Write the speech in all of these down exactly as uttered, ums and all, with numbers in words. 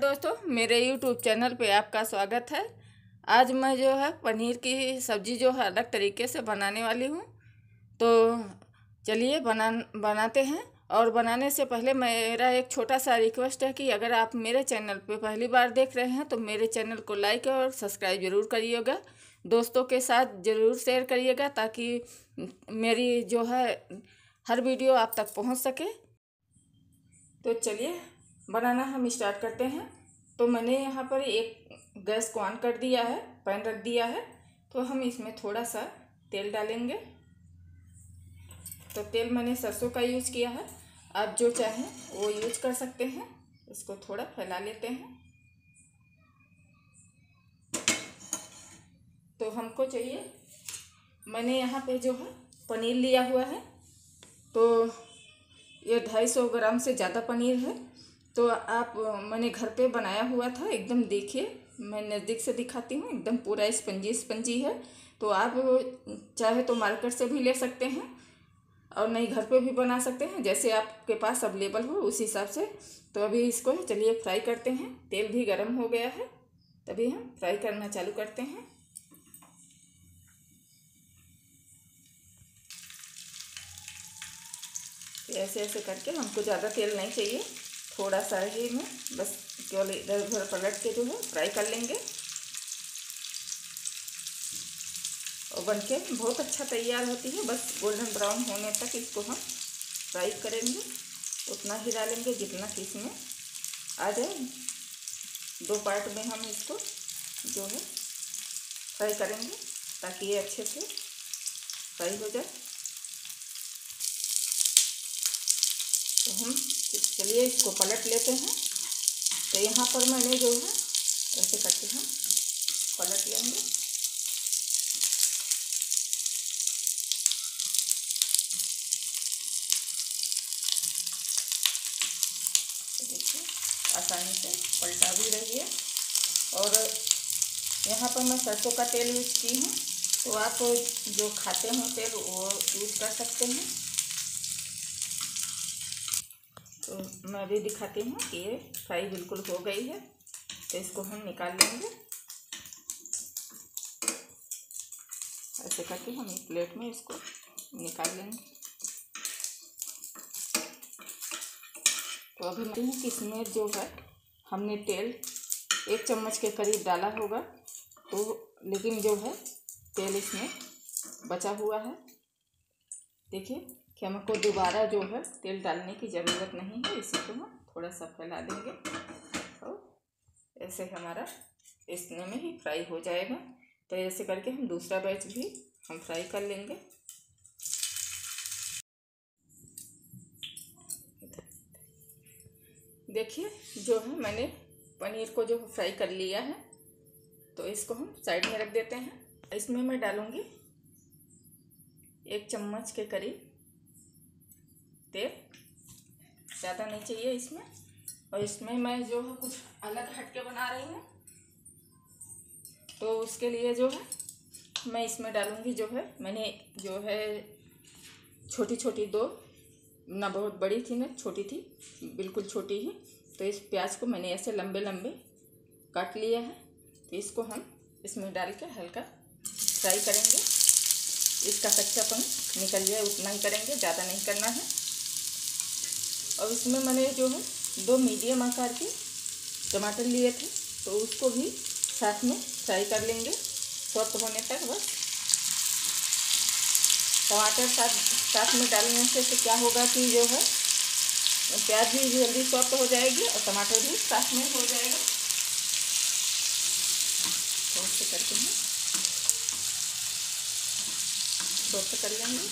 दोस्तों, मेरे YouTube channel पे आपका स्वागत है। आज मैं जो है पनीर की सब्ज़ी जो है अलग तरीके से बनाने वाली हूँ। तो चलिए बना बनाते हैं। और बनाने से पहले मेरा एक छोटा सा रिक्वेस्ट है कि अगर आप मेरे चैनल पे पहली बार देख रहे हैं तो मेरे चैनल को लाइक और सब्सक्राइब ज़रूर करिएगा। दोस्तों के साथ ज़रूर शेयर करिएगा ताकि मेरी जो है हर वीडियो आप तक पहुँच सके। तो चलिए बनाना हम स्टार्ट करते हैं। तो मैंने यहाँ पर एक गैस को ऑन कर दिया है, पैन रख दिया है। तो हम इसमें थोड़ा सा तेल डालेंगे। तो तेल मैंने सरसों का यूज किया है, आप जो चाहें वो यूज कर सकते हैं। इसको थोड़ा फैला लेते हैं। तो हमको चाहिए, मैंने यहाँ पे जो है पनीर लिया हुआ है। तो ये ढाई सौ ग्राम से ज़्यादा पनीर है। तो आप मैंने घर पे बनाया हुआ था, एकदम देखिए मैं नज़दीक से दिखाती हूँ, एकदम पूरा स्पंजी स्पंजी है। तो आप चाहे तो मार्केट से भी ले सकते हैं और नहीं घर पे भी बना सकते हैं, जैसे आपके पास अवेलेबल हो उस हिसाब से। तो अभी इसको चलिए फ्राई करते हैं। तेल भी गर्म हो गया है, तभी हम फ्राई करना चालू करते हैं। ऐसे ऐसे करके, हमको ज़्यादा तेल नहीं चाहिए, थोड़ा सा ही में बस केवल इधर उधर पलट के जो है फ्राई कर लेंगे। और बनके बहुत अच्छा तैयार होती है। बस गोल्डन ब्राउन होने तक इसको हम फ्राई करेंगे। उतना ही डालेंगे जितना कि इसमें आ जाए। दो पार्ट में हम इसको जो है फ्राई करेंगे ताकि ये अच्छे से फ्राई हो जाए। तो हम चलिए इसको पलट लेते हैं। तो यहाँ पर मैंने जो है ऐसे करके हम पलट लेंगे। तो देखिए आसानी से पलटा भी रही है। और यहाँ पर मैं सरसों का तेल यूज की हूँ, तो आप जो खाते हो तेल वो यूज कर सकते हैं। तो मैं भी दिखाती हूँ कि ये फ्राई बिल्कुल हो गई है। तो इसको हम निकाल लेंगे। ऐसे करके हम एक प्लेट में इसको निकाल लेंगे। तो अभी मैं कि इसमें जो है हमने तेल एक चम्मच के करीब डाला होगा, तो लेकिन जो है तेल इसमें बचा हुआ है। देखिए कि हमको दोबारा जो है तेल डालने की ज़रूरत नहीं है। इसी को हम थोड़ा सा फैला देंगे और ऐसे हमारा इसमें में ही फ्राई हो जाएगा। तो ऐसे करके हम दूसरा बैच भी हम फ्राई कर लेंगे। देखिए जो है मैंने पनीर को जो फ्राई कर लिया है, तो इसको हम साइड में रख देते हैं। इसमें मैं डालूँगी एक चम्मच के करीब तेल, ज़्यादा नहीं चाहिए इसमें। और इसमें मैं जो है कुछ अलग हट के बना रही हूँ, तो उसके लिए जो है मैं इसमें डालूँगी जो है मैंने जो है छोटी छोटी दो, ना बहुत बड़ी थी ना छोटी थी, बिल्कुल छोटी ही। तो इस प्याज को मैंने ऐसे लंबे लंबे काट लिया है। तो इसको हम इसमें डाल के हल्का फ्राई करेंगे। इसका कच्चापन निकल जाए उतना ही करेंगे, ज़्यादा नहीं करना है। और इसमें मैंने जो है दो मीडियम आकार के टमाटर लिए थे, तो उसको भी साथ में फ्राई कर लेंगे सॉफ्ट होने तक। बस टमाटर साथ साथ में डालने से, से क्या होगा कि जो है प्याज भी जल्दी सॉफ्ट हो जाएगी और टमाटर भी साथ में हो जाएगा। तो ऐसे करके हम सॉफ्ट कर लेंगे।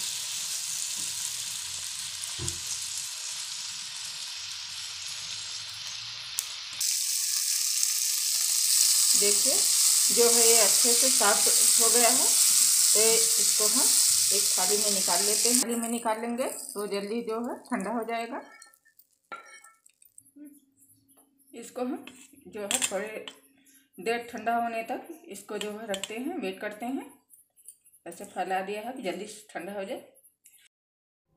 देखिए जो है ये अच्छे से साफ हो गया है। तो इसको हम एक थाली में निकाल लेते हैं। थाली में निकाल लेंगे तो जल्दी जो है ठंडा हो जाएगा। इसको हम जो है थोड़े देर ठंडा होने तक इसको जो है रखते हैं, वेट करते हैं। ऐसे फैला दिया है कि जल्दी ठंडा हो जाए।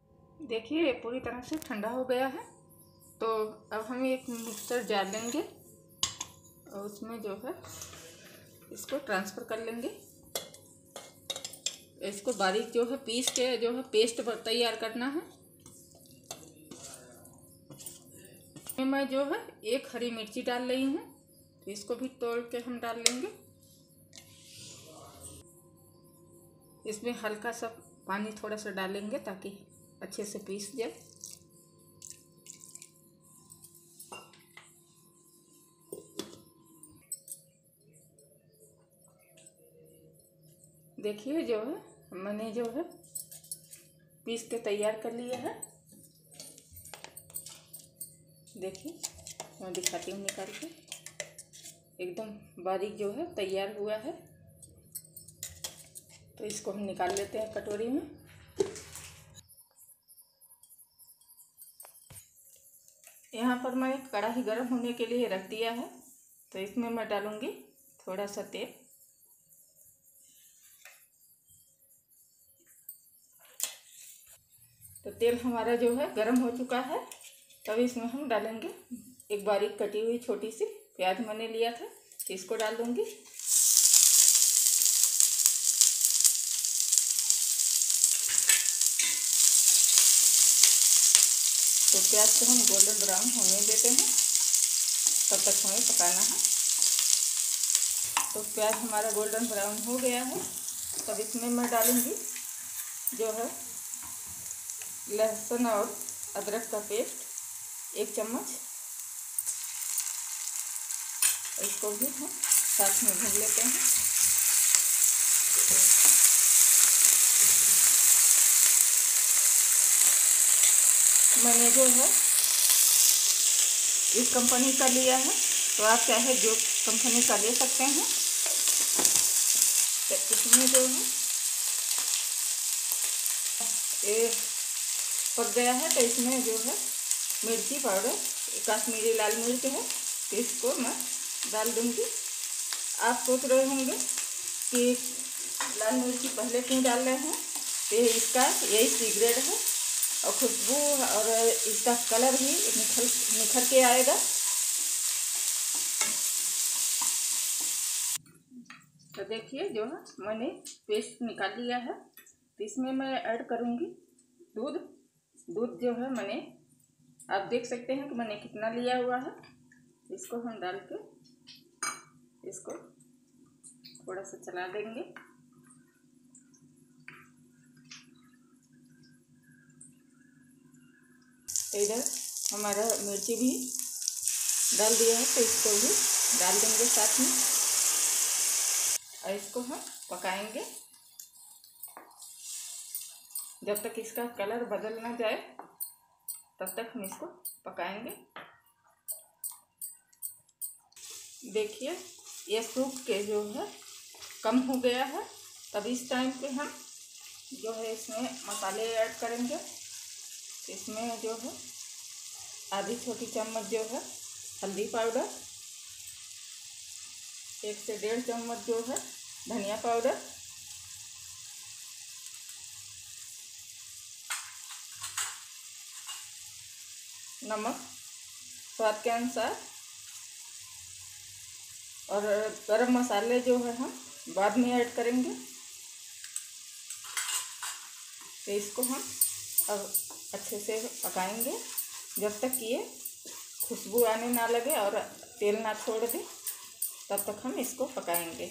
देखिए ये पूरी तरह से ठंडा हो गया है। तो अब हम एक मिक्सर जार लेंगे और उसमें जो है इसको ट्रांसफ़र कर लेंगे। इसको बारीक जो है पीस के जो है पेस्ट तैयार करना है। मैं जो है एक हरी मिर्ची डाल रही हूँ, तो इसको भी तोड़ के हम डाल लेंगे। इसमें हल्का सा पानी थोड़ा सा डालेंगे ताकि अच्छे से पीस जाए। देखिए जो है मैंने जो है पीस के तैयार कर लिया है। देखिए मैं दिखाती हूँ निकाल के, एकदम बारीक जो है तैयार हुआ है। तो इसको हम निकाल लेते हैं कटोरी में। यहाँ पर मैं कढ़ाई गर्म होने के लिए रख दिया है, तो इसमें मैं डालूँगी थोड़ा सा तेल। तो तेल हमारा जो है गर्म हो चुका है। तब इसमें हम डालेंगे एक बारीक कटी हुई छोटी सी प्याज मैंने लिया था, तो इसको डाल दूँगी। तो प्याज को हम गोल्डन ब्राउन होने देते हैं, तब तक हमें पकाना है। तो प्याज हमारा गोल्डन ब्राउन हो गया है। तब इसमें मैं डालूँगी जो है लहसुन और अदरक का पेस्ट एक चम्मच। इसको भी हम साथ में भून लेते हैं। मैंने जो है इस कंपनी का लिया है, तो आप चाहे जो कंपनी का ले सकते हैं। तो इसमें जो है ये पक गया है, तो इसमें जो है मिर्ची पाउडर कश्मीरी लाल मिर्च है, तो इसको मैं डाल दूँगी। आप सोच रहे होंगे कि लाल मिर्ची पहले क्यों डाल रहे हैं, तो इसका यही सीक्रेट है। और खुशबू और इसका कलर भी निखर निखर के आएगा। तो देखिए जो है मैंने पेस्ट निकाल लिया है। तो इसमें मैं ऐड करूँगी दूध। दूध जो है मैंने, आप देख सकते हैं कि मैंने कितना लिया हुआ है। इसको हम डाल के इसको थोड़ा सा चला देंगे। तो इधर हमारा मिर्ची भी डाल दिया है, तो इसको भी डाल देंगे साथ में और इसको हम पकाएंगे जब तक इसका कलर बदल ना जाए, तब तक हम इसको पकाएंगे। देखिए ये सूख के जो है कम हो गया है। तब इस टाइम पे हम जो है इसमें मसाले ऐड करेंगे। इसमें जो है आधी छोटी चम्मच जो है हल्दी पाउडर, एक से डेढ़ चम्मच जो है धनिया पाउडर, नमक स्वाद के अनुसार, और गरम मसाले जो है हम बाद में ऐड करेंगे। तो इसको हम अब अच्छे से पकाएंगे जब तक ये खुशबू आने ना लगे और तेल ना छोड़ दे, तब तक हम इसको पकाएंगे।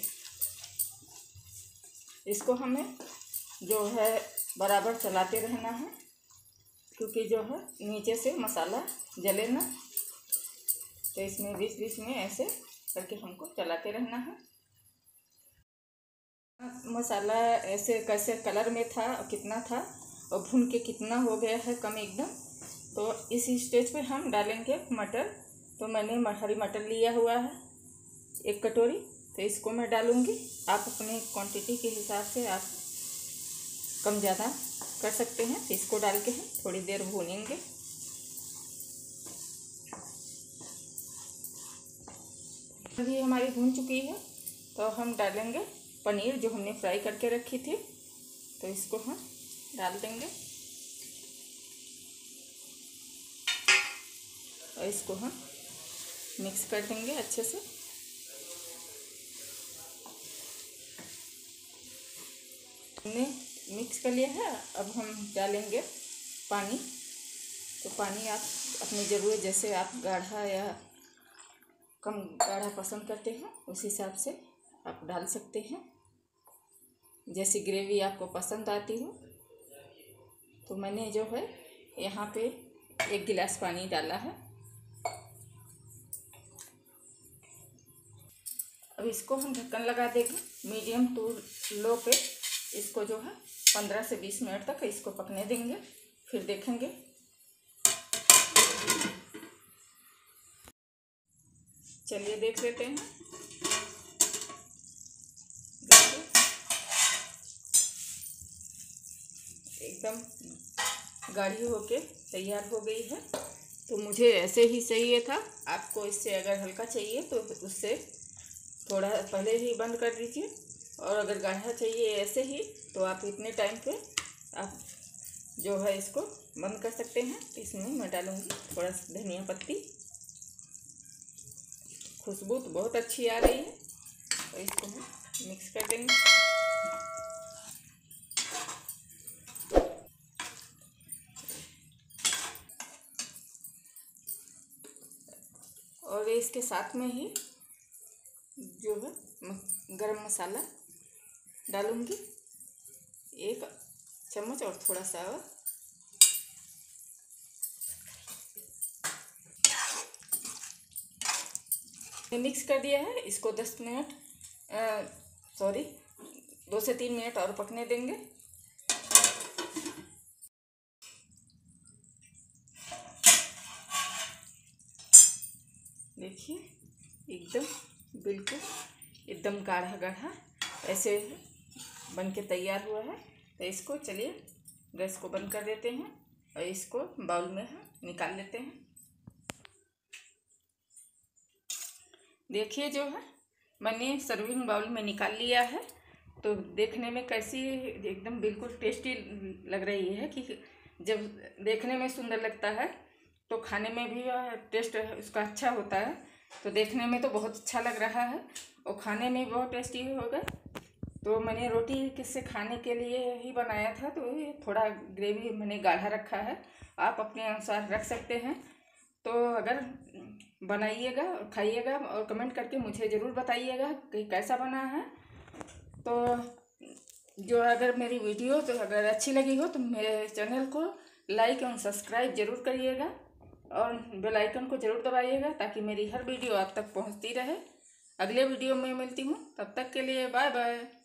इसको हमें जो है बराबर चलाते रहना है, क्योंकि जो है नीचे से मसाला जले ना। तो इसमें बीच बीच में ऐसे करके हमको चलाते रहना है। मसाला ऐसे कैसे कलर में था और कितना था और भून के कितना हो गया है कम एकदम। तो इस स्टेज पे हम डालेंगे मटर। तो मैंने हरी मटर लिया हुआ है एक कटोरी, तो इसको मैं डालूँगी। आप अपनी क्वांटिटी के हिसाब से आप कम ज़्यादा कर सकते हैं। तो इसको डाल के हम थोड़ी देर भूनेंगे। अभी हमारी भून चुकी है, तो हम डालेंगे पनीर जो हमने फ्राई करके रखी थी। तो इसको हम डाल देंगे और इसको हम मिक्स कर देंगे अच्छे से। हमने मिक्स कर लिया है। अब हम डालेंगे पानी। तो पानी आप अपनी ज़रूरत, जैसे आप गाढ़ा या कम गाढ़ा पसंद करते हैं उस हिसाब से आप डाल सकते हैं, जैसी ग्रेवी आपको पसंद आती हो। तो मैंने जो है यहाँ पे एक गिलास पानी डाला है। अब इसको हम ढक्कन लगा देंगे मीडियम टू लो पे। इसको जो है पंद्रह से बीस मिनट तक इसको पकने देंगे, फिर देखेंगे। चलिए देख लेते हैं। देखिए एकदम गाढ़ी होके तैयार हो गई है। तो मुझे ऐसे ही चाहिए था, आपको इससे अगर हल्का चाहिए तो उससे थोड़ा पहले ही बंद कर दीजिए, और अगर गाढ़ा चाहिए ऐसे ही तो आप इतने टाइम पे आप जो है इसको बंद कर सकते हैं। इसमें मैं डालूँगी थोड़ा सा धनिया पत्ती। खुशबू तो बहुत अच्छी आ रही है, तो इसको हम मिक्स कर देंगे। और इसके साथ में ही जो है गरम मसाला डालूंगी एक चम्मच, और थोड़ा सा और मिक्स कर दिया है। इसको दस मिनट सॉरी दो से तीन मिनट और पकने देंगे। देखिए एकदम बिल्कुल एकदम गाढ़ा गाढ़ा ऐसे बन के तैयार हुआ है। तो इसको चलिए गैस को बंद कर देते हैं और इसको बाउल में हम निकाल लेते हैं। देखिए जो है मैंने सर्विंग बाउल में निकाल लिया है। तो देखने में कैसी एकदम बिल्कुल टेस्टी लग रही है कि जब देखने में सुंदर लगता है तो खाने में भी टेस्ट उसका अच्छा होता है। तो देखने में तो बहुत अच्छा लग रहा है और खाने में बहुत टेस्टी होगा। तो मैंने रोटी किससे खाने के लिए ही बनाया था, तो ये थोड़ा ग्रेवी मैंने गाढ़ा रखा है, आप अपने अनुसार रख सकते हैं। तो अगर बनाइएगा और खाइएगा और कमेंट करके मुझे ज़रूर बताइएगा कि कैसा बना है। तो जो अगर मेरी वीडियो तो अगर अच्छी लगी हो तो मेरे चैनल को लाइक और सब्सक्राइब ज़रूर करिएगा और बेल आइकन को ज़रूर दबाइएगा ताकि मेरी हर वीडियो आप तक पहुंचती रहे। अगले वीडियो में मिलती हूँ, तब तक के लिए बाय बाय।